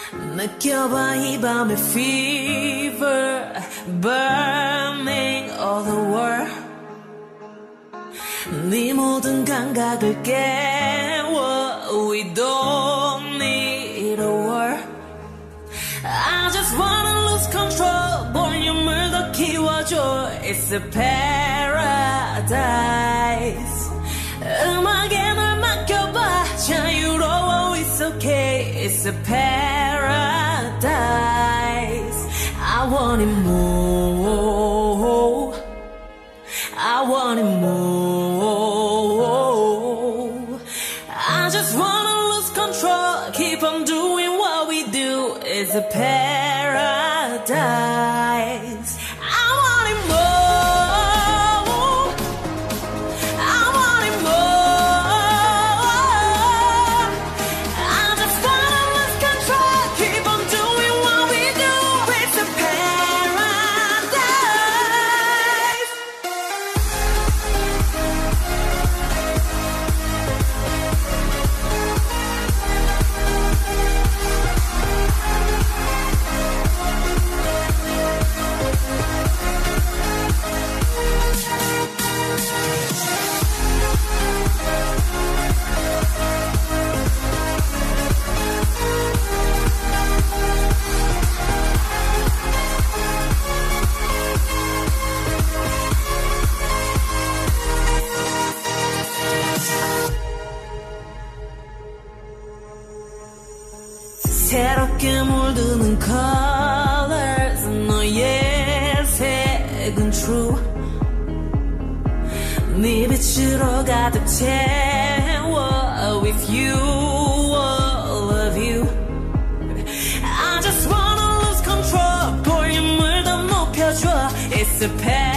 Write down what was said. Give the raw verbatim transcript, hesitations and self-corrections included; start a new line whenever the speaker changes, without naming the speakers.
느껴봐 이 밤의 fever burning all the world 네 모든 감각을 깨워 We don't need a word I just wanna lose control 볼륨을 더 키워줘 It's a paradise 음악에 널 맡겨봐 자유로워 It's okay It's a paradise I want it more I want it more I just wanna lose control Keep on doing what we do It's a paradise I want it more 새롭게 물드는 colors 너의 색은 true 네 빛으로 가득 채워 With you, all of you I just wanna lose control 볼륨을 더 높여줘 It's a paradise